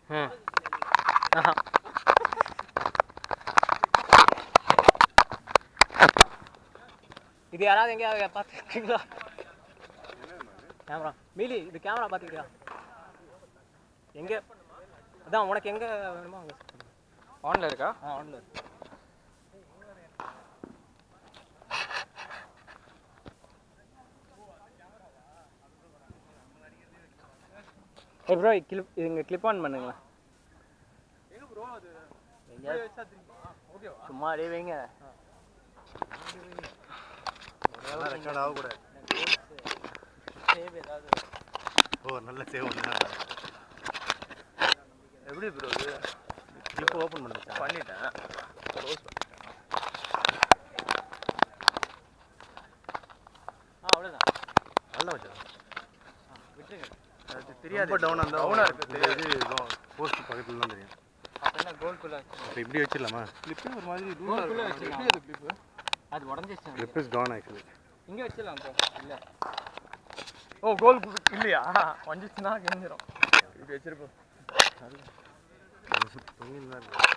இது யாராவது எங்கேயாவது பார்த்துருக்கீங்களா? கேமரா மீலி, இது கேமரா பார்த்துக்கிட்டியா? எங்கே? அதான் உனக்கு எங்கே வேணுமோ அங்கே ஆனில் இருக்கா? ஆனில் இருக்கு. ப்ரோ இங்கே கிளிப் ஆன் பண்ணுங்களேன். சும்மா அப்படியே வைங்க. ரெக்கார்ட் ஆகக்கூடாது. சேவ் ஏதாவது. ஓ நல்ல சேவ் ஒன்று. எப்படி ப்ரோ இது கிளிப் ஓப்பன் பண்ணிட்டேன். க்ளோஸ் பண்ணிட்டேன். அவ்வளோதான். நல்லா வச்சா விட்டுருங்க. அது தெரியாது. ரொம்ப டவுனாக இருந்தால் டவுனாக இருக்குது. இது போஸ்ட் பக்கத்தில் தான் தெரியும். அப்போ என்ன கோல்குள்ளே இப்போ இப்படி வச்சிடலாமா? கிளிப்பு ஒரு மாதிரி கோல்குள்ளே வச்சிடலாம். அது கிளிப்பு அது உடஞ்சிச்சு. Clip is gone actually. இங்கே வச்சிடலாம் ப்ரோ. இல்லை ஓ கோல் இல்லையா? வந்துச்சுன்னா கிழிஞ்சிடும். இப்படி வச்சிருப்போம். தொங்கின்னு தான் இருக்கு.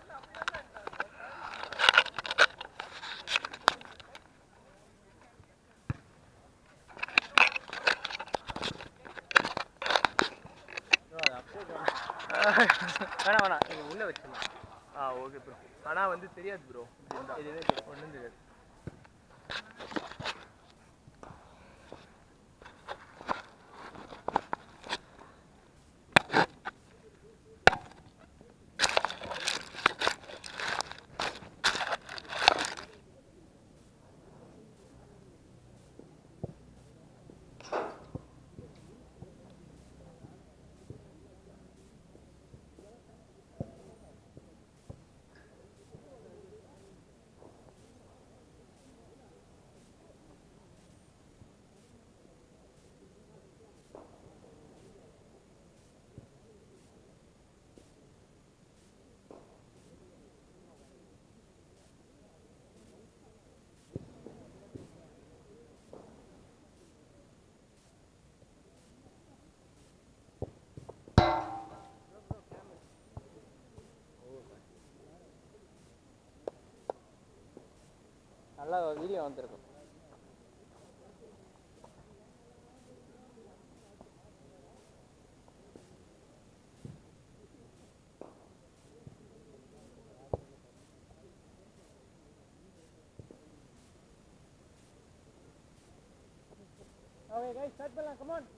வேணாம் வேணாம் நீங்கள் உள்ளே வச்சிடலாம். Okay bro. ஆனால் வந்து தெரியாது ப்ரோ. எதுவுமே ஒன்றும் தெரியாது. நல்லா வீடியோ வந்துருக்கும். Okay guys, start பண்ணலாம். Come on.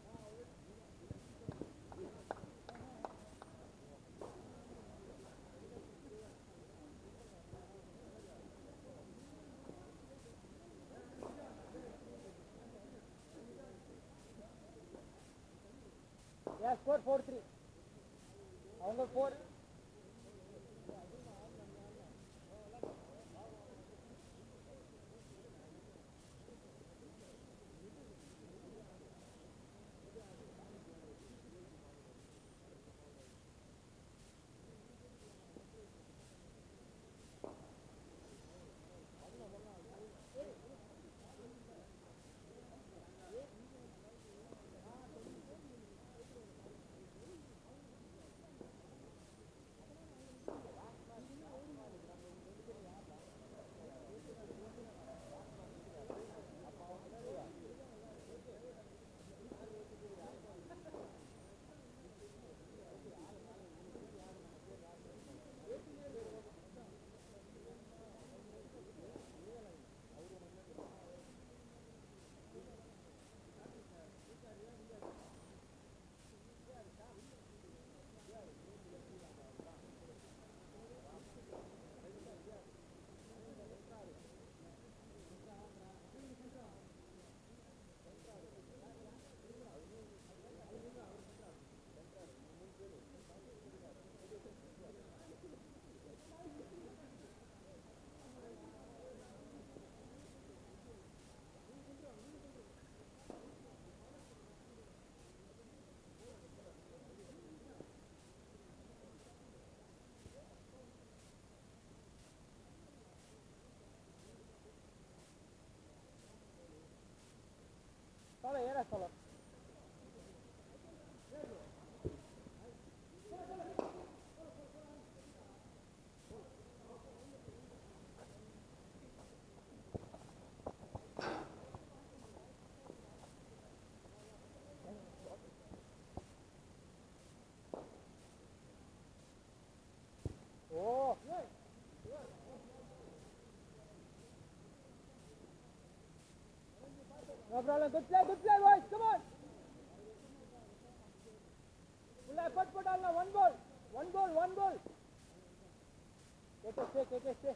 Yeah, score 4-3. அவங்க 4. Solo era solo. problem. Good play, boys. Come on. Full effort put on now. One goal. Stay.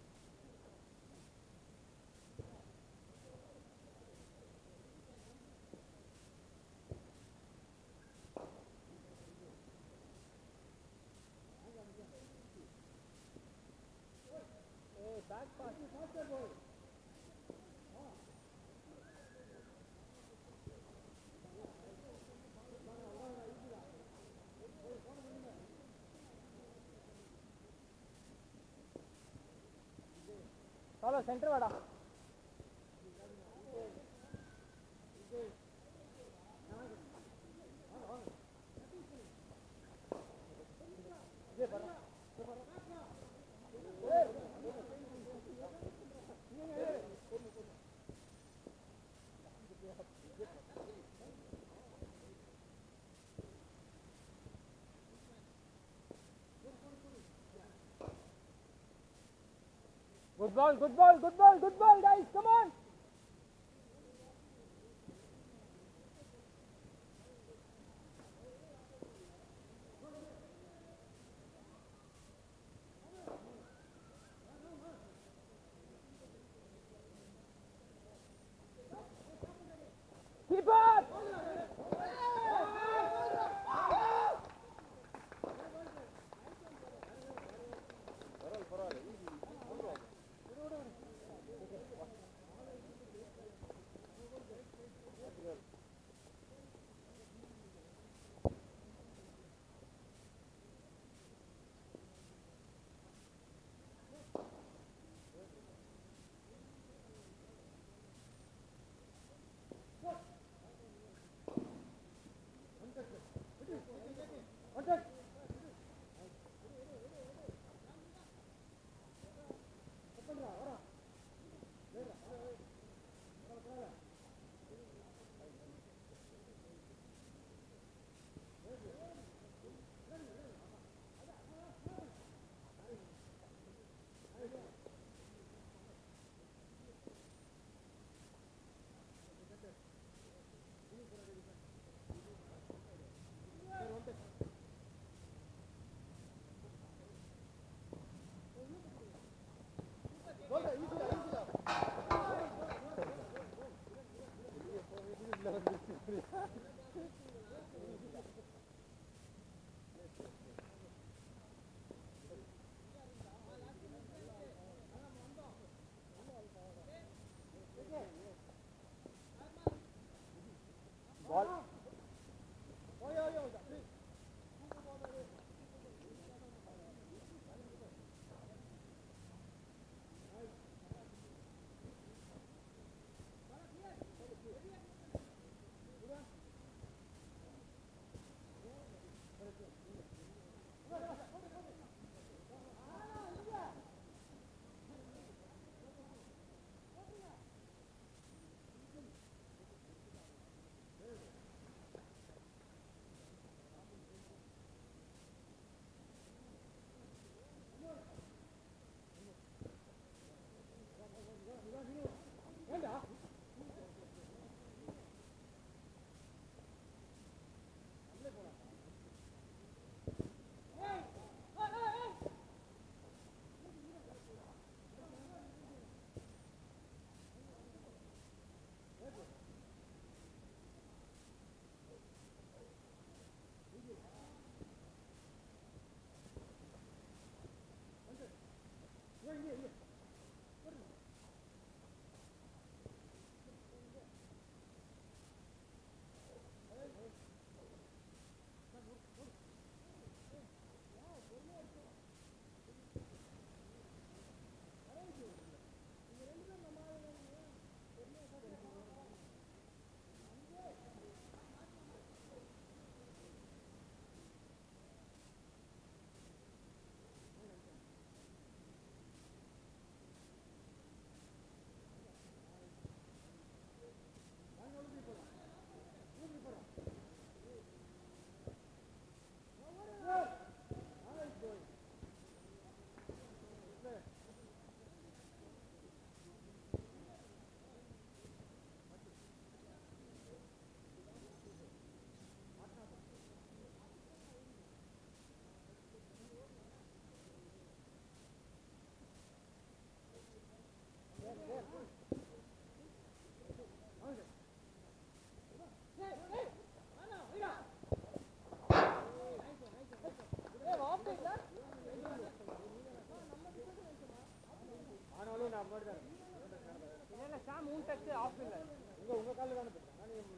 Hey, back pass. Follow center vada. Good ball, guys. Come on. Keep up.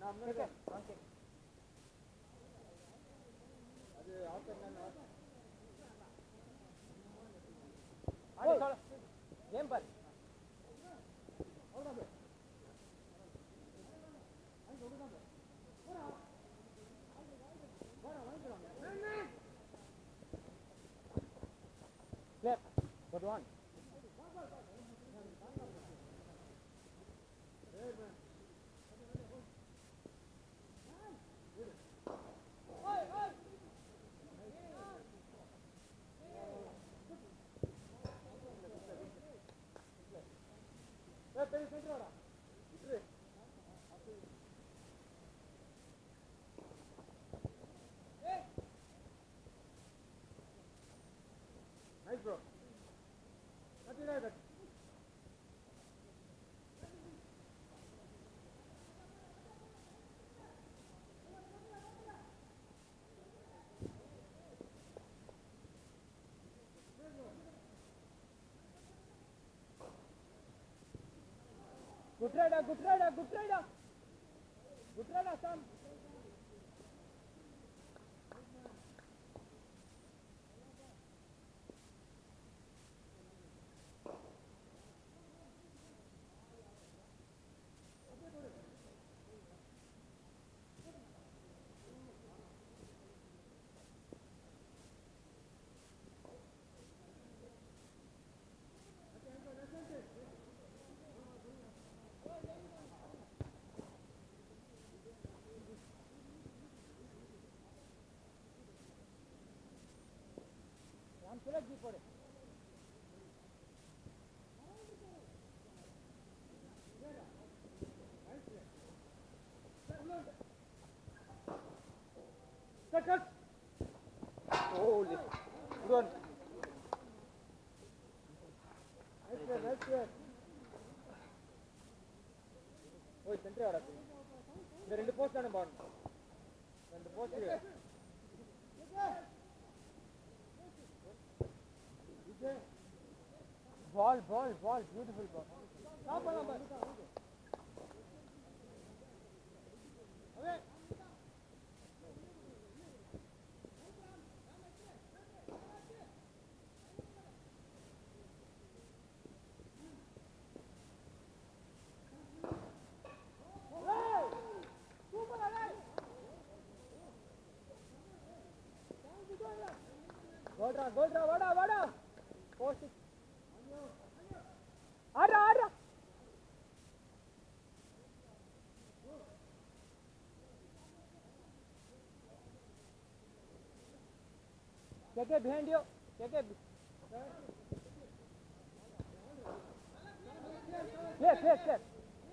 Game ball. Left. Good one. Nice bro. Nothing like that. Good rider, good rider, good rider. Good rider, Sam. Select for it. Cut. Oh, good one. Nice play. Oh, center ஆடா. இந்த ரெண்டு post தான பாரு. ரெண்டு post. Ball, beautiful ball. Stop on number. Okay. Goal draw, vada. Post it. Arra. Get behind you. Get. Clear.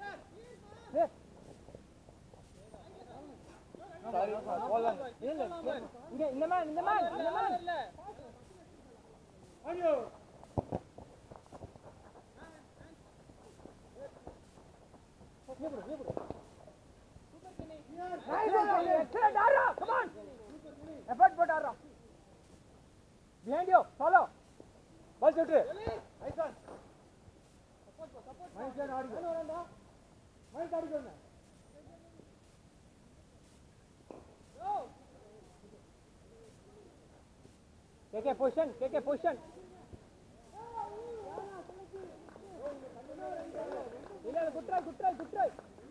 Sorry, ball on. In the man. On you. Excellent, Arra! Come on! Effort put Arra. Behind you, follow. Ball shoot. Nice one. Support. Mind go. Take a position. Good try.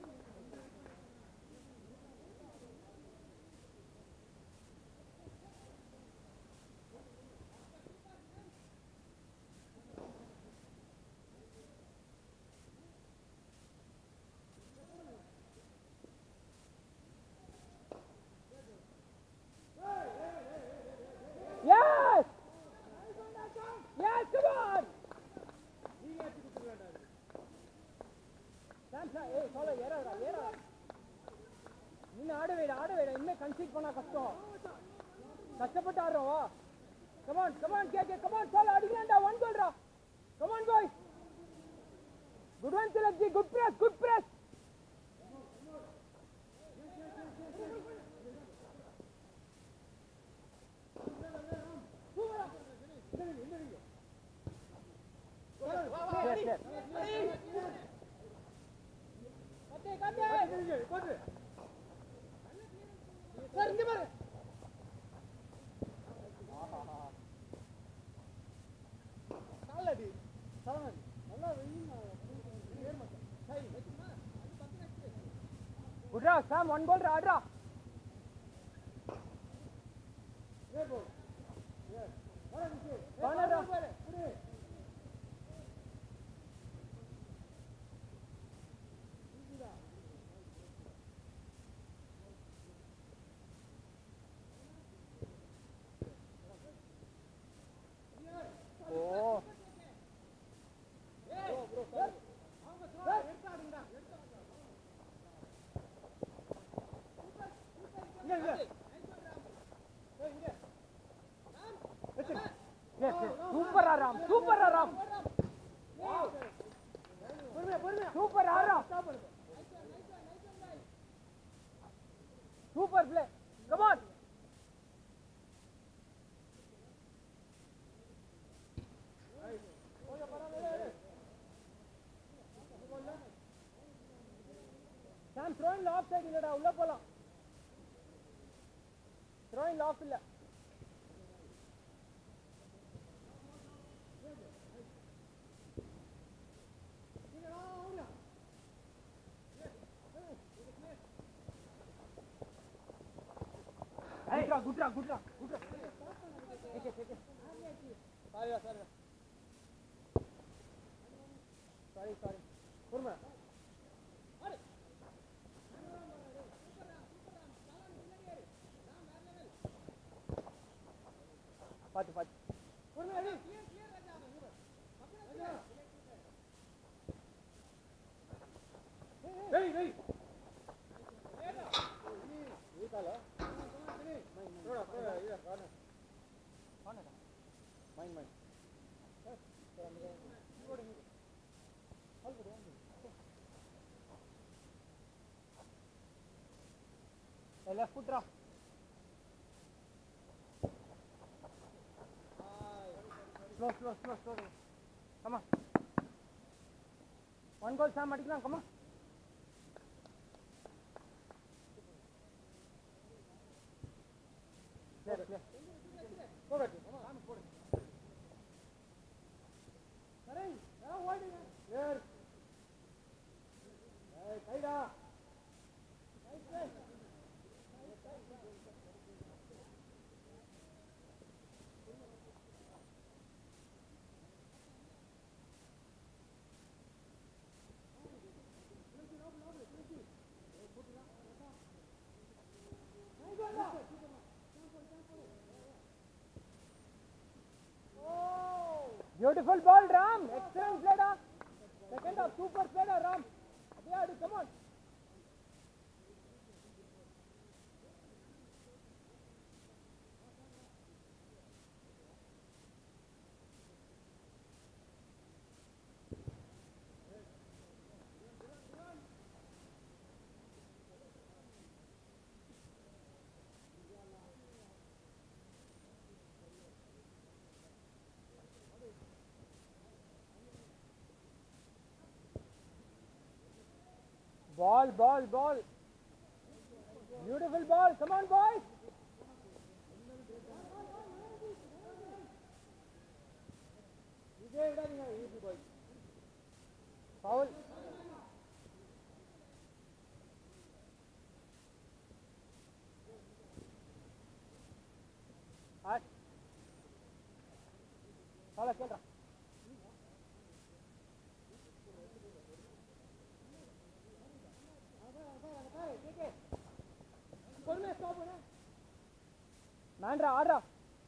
Yes, come on. Hey, follow, ஏறா. இன்னும் ஆட வேடா. இன்னும் conceit பண்ணா கஷ்டம். கஷ்டப்பட்டு ஆடுறோம் வா. Come on, KK, come on, follow, அடிக்கலாம்டா, 1 goal டா. Come on, boys. Good one, Tilakji, good press. Yes. Udra, Sam, one ball, Radra. Oh. Yes, super Aram, super Aram. Super Aram. Super play. Come on. Sam, throwing the offside illada ulla polam. Throwing the off illa. Good luck. Take it. Sorry. Kurma. Pati. Kurma, ready? Hey. Mine. Left foot draw. Slow. Come on. One goal, Sam, Madikram, come on. Clear. Go back. Clear. Kaida. Beautiful ball, Ram. Excellent play, Ram. Second half, super play, Ram. Come on. Ball. Beautiful ball. Come on, boys. Foul. Kelra. Mandra, Adra.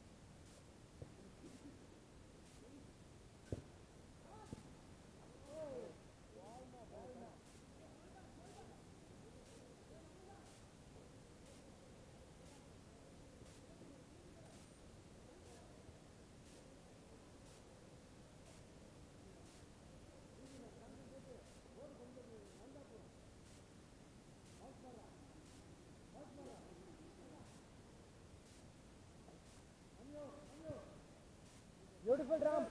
Beautiful Ram.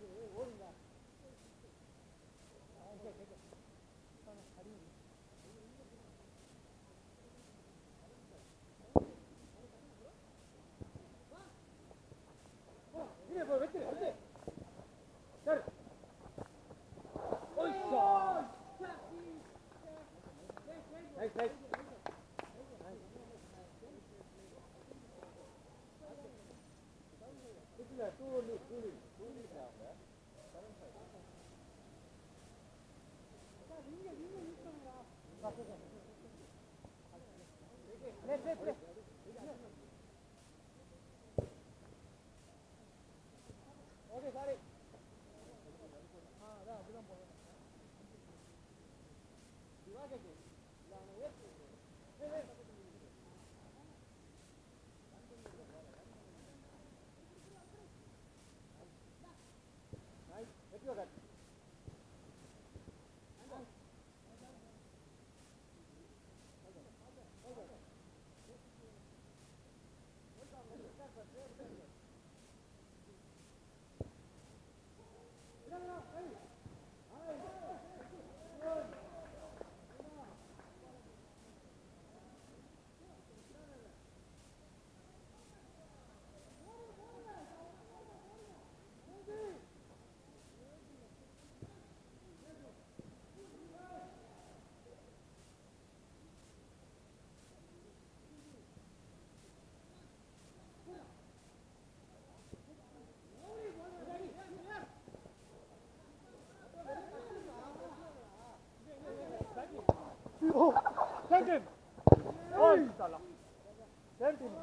Send him. Oh, Salah. Send him.